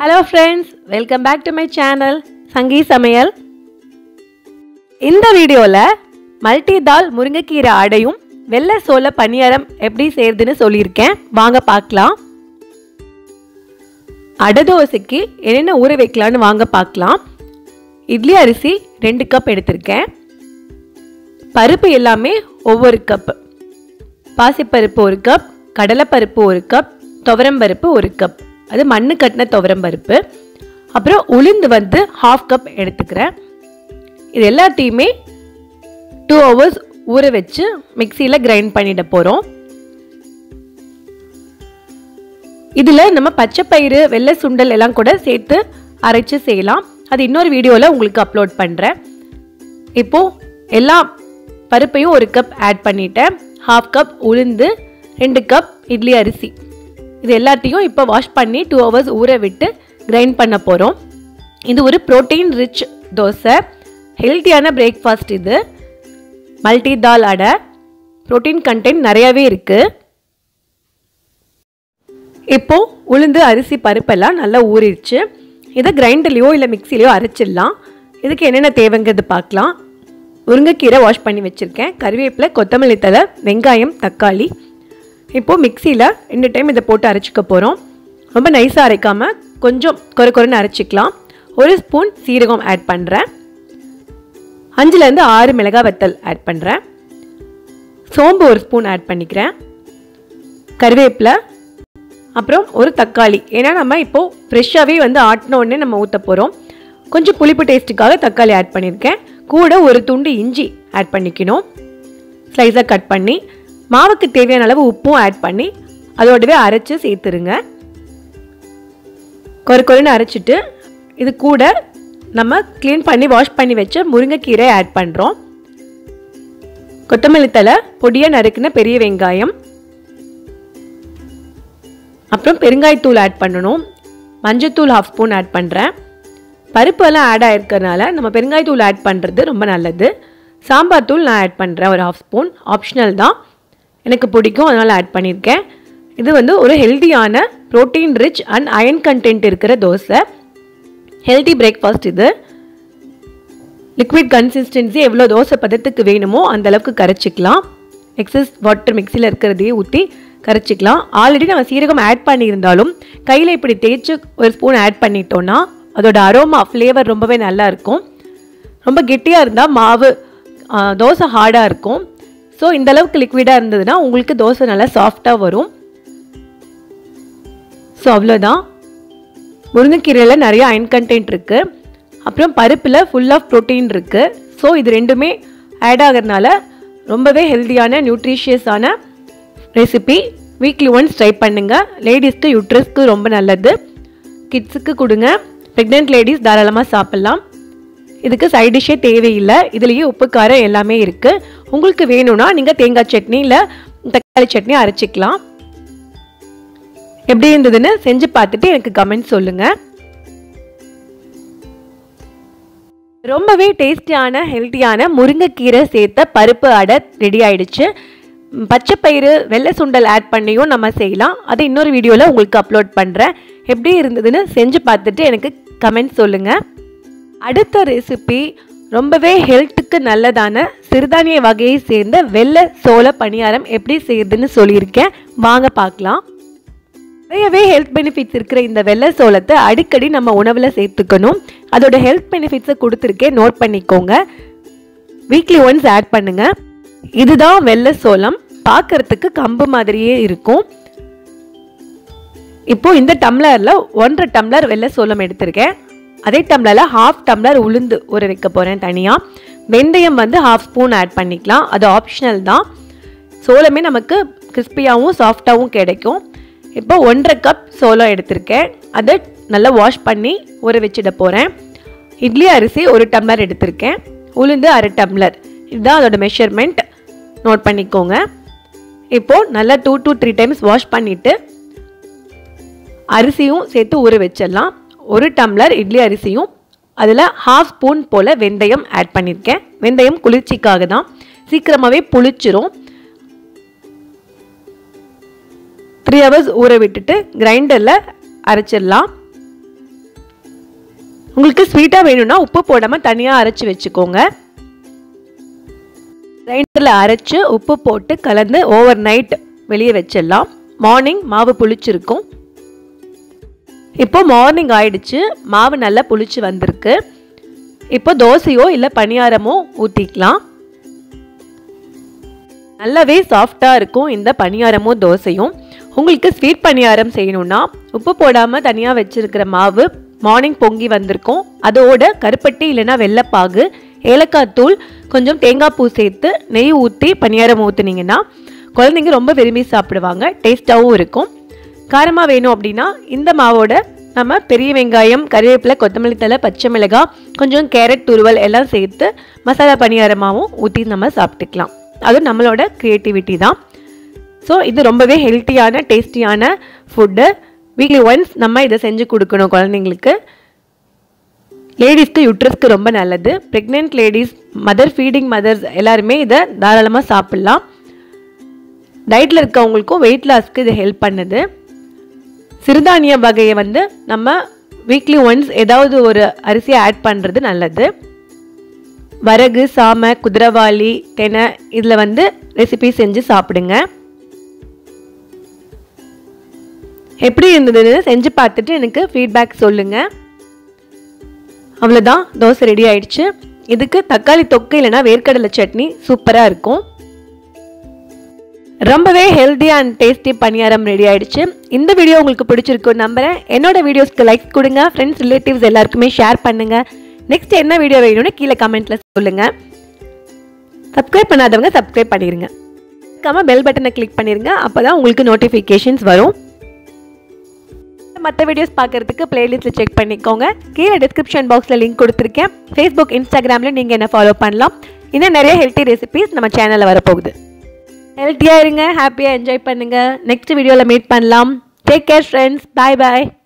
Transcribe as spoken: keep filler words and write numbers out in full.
Hello friends, welcome back to my channel Sangi Samayal. இந்த வீடியோல multi தால் முருங்கைக்கீரை அடையும் வெள்ளை சோள பணியாரம் எப்படி செய்யறதுன்னு சொல்லியிருக்கேன். வாங்க பார்க்கலாம். அடை தோசைக்கு என்னென்ன ஊற வைக்கலாம்னு வாங்க பார்க்கலாம். இட்லி அரிசி ரெண்டு கப் எடுத்திருக்கேன். பருப்பு எல்லாமே ஒவ்வொரு கப். பாசிப்பருப்பு ஒரு கப், கடலைப்பருப்பு ஒரு கப், துவரம் பருப்பு ஒரு கப். அது மண்ணு கட்டின துவரம் பருப்பு. அப்புறம் உளுந்து வந்து ஹாஃப் கப் எடுத்துக்கிறேன். இது எல்லாத்தையுமே டூ ஹவர்ஸ் ஊற வச்சு மிக்சியில் கிரைண்ட் பண்ணிட போகிறோம். இதில் நம்ம பச்சை பயிறு வெள்ளை சுண்டல் எல்லாம் கூட சேர்த்து அரைச்சி செய்யலாம். அது இன்னொரு வீடியோவில் உங்களுக்கு அப்லோட் பண்ணுறேன். இப்போது எல்லா பருப்பையும் ஒரு கப் ஆட் பண்ணிட்டேன். ஹாஃப் கப் உளுந்து, ரெண்டு கப் இட்லி அரிசி, இது எல்லாத்தையும் இப்போ வாஷ் பண்ணி டூ ஹவர்ஸ் ஊற விட்டு கிரைண்ட் பண்ண போகிறோம். இது ஒரு ப்ரோட்டீன் ரிச் தோசை, ஹெல்த்தியான பிரேக்ஃபாஸ்ட். இது மல்டி தால் அடை, ப்ரோட்டீன் கண்டென்ட் நிறையாவே இருக்குது. இப்போது உளுந்து அரிசி பருப்பெல்லாம் நல்லா ஊறிடுச்சு. இதை கிரைண்டர்லையோ இல்லை மிக்சிலையோ அரைச்சிடலாம். இதுக்கு என்னென்ன தேவைங்கிறது பார்க்கலாம். முருங்கைக்கீரை வாஷ் பண்ணி வச்சுருக்கேன். கறிவேப்பிலை, கொத்தமல்லி தழை, வெங்காயம், தக்காளி. இப்போது மிக்சியில் ரெண்டு டைம் இதை போட்டு அரைச்சிக்க போகிறோம். ரொம்ப நைஸாக அரைக்காமல் கொஞ்சம் கொர கொரன்னு அரைச்சிக்கலாம். ஒரு ஸ்பூன் சீரகம் ஆட் பண்ணுறேன். அஞ்சுலேருந்து ஆறு மிளகாய் வத்தல் ஆட் பண்ணுறேன். சோம்பு ஒரு ஸ்பூன் ஆட் பண்ணிக்கிறேன். கறிவேப்பிலை, அப்புறம் ஒரு தக்காளி. ஏன்னா நம்ம இப்போது ஃப்ரெஷ்ஷாகவே வந்து ஆட்டின உடனே நம்ம ஊற்ற போகிறோம். கொஞ்சம் புளிப்பு டேஸ்ட்டுக்காக தக்காளி ஆட் பண்ணியிருக்கேன். கூட ஒரு துண்டு இஞ்சி ஆட் பண்ணிக்கணும். ஸ்லைஸாக கட் பண்ணி மாவுக்கு தேவையான அளவு உப்பும் ஆட் பண்ணி அதோடவே அரைச்சி சேர்த்துருங்க. கொர கொரன்னு அரைச்சிட்டு இது கூட நம்ம க்ளீன் பண்ணி வாஷ் பண்ணி வச்ச முருங்கைக்கீரை ஆட் பண்ணுறோம். கொத்தமல்லி தழை, பொடியாக நறுக்குன பெரிய வெங்காயம், அப்புறம் பெருங்காயத்தூள் ஆட் பண்ணணும். மஞ்சத்தூள் ஹாஃப் ஸ்பூன் ஆட் பண்ணுறேன். பருப்பெல்லாம் ஆட் ஆகிருக்கிறதுனால நம்ம பெருங்காயத்தூள் ஆட் பண்ணுறது ரொம்ப நல்லது. சாம்பார் தூள் நான் ஆட் பண்ணுறேன் ஒரு ஹாஃப் ஸ்பூன், ஆப்ஷனல் தான், எனக்கு பிடிக்கும் அதனால் ஆட் பண்ணியிருக்கேன். இது வந்து ஒரு ஹெல்த்தியான protein rich and iron content இருக்கிற தோசை, ஹெல்த்தி பிரேக்ஃபாஸ்ட். இது லிக்விட் கன்சிஸ்டன்சி எவ்வளோ தோசை பதத்துக்கு வேணுமோ அந்த அளவுக்கு கரைச்சிக்கலாம். எக்ஸஸ் வாட்டர் மிக்சியில் இருக்கிறதையே ஊற்றி கரைச்சிக்கலாம். ஆல்ரெடி நம்ம சீரகம் ஆட் பண்ணியிருந்தாலும் கையில் இப்படி தேய்ச்சி ஒரு ஸ்பூன் ஆட் பண்ணிட்டோன்னா அதோட அரோமா ஃப்ளேவர் ரொம்பவே நல்லா இருக்கும். ரொம்ப கெட்டியாக இருந்தால் மாவு தோசை ஹார்டாக இருக்கும். ஸோ இந்த அளவுக்கு லிக்விடாக இருந்ததுன்னா உங்களுக்கு தோசை நல்லா சாஃப்டாக வரும். ஸோ அவ்வளோதான். முருங்கைக்கீரையில் நிறைய அயன் கண்டென்ட் இருக்குது. அப்புறம் பருப்பில் ஃபுல் ஆஃப் ப்ரோட்டீன் இருக்குது. ஸோ இது ரெண்டுமே ஆட் ஆகிறதுனால ரொம்பவே ஹெல்த்தியான நியூட்ரிஷியஸான ரெசிபி. வீக்லி ஒன்ஸ் ட்ரை பண்ணுங்கள். லேடிஸ்க்கு யூட்ரஸ்க்கு ரொம்ப நல்லது. கிட்ஸுக்கு கொடுங்க. ப்ரெக்னென்ட் லேடிஸ் தாராளமாக சாப்பிட்லாம். இதுக்கு சைட் டிஷ்ஷே தேவையில்லை. இதுலேயே உப்பு காரம் எல்லாமே இருக்குது. உங்களுக்கு வேணும்னா நீங்கள் தேங்காய் சட்னி இல்லை தக்காளி சட்னி அரைச்சிக்கலாம். எப்படி இருந்ததுன்னு செஞ்சு பார்த்துட்டு எனக்கு கமெண்ட் சொல்லுங்கள். ரொம்பவே டேஸ்டியான ஹெல்த்தியான முருங்கைக்கீரை சேர்த்த பருப்பு அடை ரெடி ஆயிடுச்சு. பச்சை பயிறு வெள்ளை சுண்டல் ஆட் பண்ணியும் நம்ம செய்யலாம். அதை இன்னொரு வீடியோவில் உங்களுக்கு அப்லோட் பண்ணுறேன். எப்படி இருந்ததுன்னு செஞ்சு பார்த்துட்டு எனக்கு கமெண்ட் சொல்லுங்கள். அடுத்த ரெசிபி ரொம்பவே ஹெல்த்துக்கு நல்லதான சிறுதானிய வகையை சேர்ந்த வெள்ளை சோள பணியாரம் எப்படி செய்யுதுன்னு சொல்லியிருக்கேன். வாங்க பார்க்கலாம். நிறையவே ஹெல்த் பெனிஃபிட்ஸ் இருக்கிற இந்த வெள்ளை சோளத்தை அடிக்கடி நம்ம உணவில் சேர்த்துக்கணும். அதோட ஹெல்த் பெனிஃபிட்ஸை கொடுத்துருக்கேன், நோட் பண்ணிக்கோங்க. வீக்லி ஒன்ஸ் ஆட் பண்ணுங்கள். இதுதான் வெள்ளை சோளம். பார்க்கறதுக்கு கம்பு மாதிரியே இருக்கும். இப்போது இந்த டம்ளரில் ஒன்றரை டம்ளர் வெள்ளை சோளம் எடுத்திருக்கேன். அதே டம்ளரில் ஹாஃப் டம்ளர் உளுந்து ஊற வைக்க போகிறேன் தனியாக. வெந்தயம் வந்து ஹாஃப் ஸ்பூன் ஆட் பண்ணிக்கலாம். அது ஆப்ஷனல் தான். சோளமே நமக்கு கிறிஸ்பியாகவும் சாஃப்டாகவும் கிடைக்கும். இப்போ ஒன்றரை கப் சோளம் எடுத்திருக்கேன். அதை நல்லா வாஷ் பண்ணி ஊற வச்சிட போகிறேன். இட்லி அரிசி ஒரு டம்ளர் எடுத்திருக்கேன். உளுந்து அரை டம்ளர். இதுதான் அதோட மெஷர்மெண்ட், நோட் பண்ணிக்கோங்க. இப்போது நல்லா two two three times wash பண்ணிவிட்டு அரிசியும் சேர்த்து ஊற வச்சிடலாம். ஒரு டம்ளர் இட்லி அரிசியும் அதில் ஹாஃப் ஸ்பூன் போல் வெந்தயம் ஆட் பண்ணியிருக்கேன். வெந்தயம் குளிர்ச்சிக்காக தான், சீக்கிரமாகவே புளிச்சிரும். த்ரீ ஹவர்ஸ் ஊற விட்டுட்டு கிரைண்டரில் அரைச்சிடலாம். உங்களுக்கு ஸ்வீட்டாக வேணும்னா உப்பு போடாமல் தனியாக அரைச்சி வச்சுக்கோங்க. கிரைண்டரில் அரைச்சி உப்பு போட்டு கலந்து ஓவர் நைட் வெளியே வச்சிடலாம். மார்னிங் மாவு புளிச்சிருக்கும். இப்போ மார்னிங் ஆயிடுச்சு, மாவு நல்லா புளிச்சு வந்திருக்கு. இப்போ தோசையோ இல்லை பணியாரமோ ஊற்றிக்கலாம். நல்லாவே சாஃப்டாக இருக்கும் இந்த பணியாரமோ தோசையும். உங்களுக்கு ஸ்வீட் பணியாரம் செய்யணும்னா உப்பு போடாமல் தனியாக வச்சுருக்கிற மாவு மார்னிங் பொங்கி வந்திருக்கும். அதோட கருப்பட்டி இல்லைன்னா வெள்ளைப்பாகு, ஏலக்காய் தூள், கொஞ்சம் தேங்காய் பூ சேர்த்து நெய் ஊற்றி பணியாரம் ஊற்றுனீங்கன்னா குழந்தைங்க ரொம்ப விரும்பி சாப்பிடுவாங்க. டேஸ்ட்டாகவும் இருக்கும். காரமாக வேணும் அப்படின்னா இந்த மாவோட நம்ம பெரிய வெங்காயம், கறிவேப்பிலை, கொத்தமல்லி தழை, பச்சை மிளகாய், கொஞ்சம் கேரட் துருவல் எல்லாம் சேர்த்து மசாலா பணியாரமாகவும் ஊற்றி நம்ம சாப்பிட்டுக்கலாம். அது நம்மளோட க்ரியேட்டிவிட்டி தான். ஸோ இது ரொம்பவே ஹெல்த்தியான டேஸ்டியான ஃபுட்டு. வீக்லி ஒன்ஸ் நம்ம இதை செஞ்சு கொடுக்கணும் குழந்தைங்களுக்கு. லேடிஸ்க்கு யூட்ரஸ்க்கு ரொம்ப நல்லது. Pregnant ladies, mother feeding mothers எல்லாருமே இதை தாராளமாக சாப்பிட்லாம். டயட்டில் இருக்கவங்களுக்கும் வெயிட் லாஸ்க்கு இது ஹெல்ப் பண்ணுது. சிறுதானிய வகையை வந்து நம்ம வீக்லி ஒன்ஸ் ஏதாவது ஒரு அரிசியை ஆட் பண்ணுறது நல்லது. வரகு, சாமை, குதிரவாளி, தெனை இதில் வந்து ரெசிபி செஞ்சு சாப்பிடுங்க. எப்படி இருந்ததுன்னு செஞ்சு பார்த்துட்டு எனக்கு ஃபீட்பேக் சொல்லுங்கள். அவ்வளோதான், தோசை ரெடி ஆயிடுச்சு. இதுக்கு தக்காளி தொக்கு இல்லைனா வேர்க்கடலை சட்னி சூப்பராக இருக்கும். ரொம்பவே ஹெல்த்தியாக அண்ட் டேஸ்டி பணியாரம் ரெடி ஆயிடுச்சு. இந்த வீடியோ உங்களுக்கு பிடிச்சிருக்குன்னு நம்புகிறேன். என்னோட வீடியோஸ்க்கு லைக் கொடுங்க, ஃப்ரெண்ட்ஸ் ரிலேட்டிவ்ஸ் எல்லாருக்குமே ஷேர் பண்ணுங்கள். நெக்ஸ்ட் என்ன வீடியோ வேணும்னு கீழே கமெண்ட்டில் சொல்லுங்கள். சப்ஸ்கிரைப் பண்ணாதவங்க சப்ஸ்கிரைப் பண்ணிடுங்க. கம்ம பெல் பட்டனை கிளிக் பண்ணிடுங்க. அப்போ தான் உங்களுக்கு நோட்டிஃபிகேஷன்ஸ் வரும். மற்ற வீடியோஸ் பார்க்குறதுக்கு பிளேலிஸ்ட்டில் செக் பண்ணிக்கோங்க. கீழே டிஸ்கிரிப்ஷன் பாக்ஸில் லிங்க் கொடுத்துருக்கேன். ஃபேஸ்புக், இன்ஸ்டாகிராமில் நீங்கள் என்ன ஃபாலோ பண்ணலாம். இன்னும் நிறைய ஹெல்த்தி ரெசிபிஸ் நம்ம சேனலில் வரப்போகுது. ஹெல்த்தியாக இருங்க, ஹாப்பியாக என்ஜாய் பண்ணுங்கள். நெக்ஸ்ட் வீடியோவில் மீட் பண்ணலாம். Take care friends. பாய் பாய்.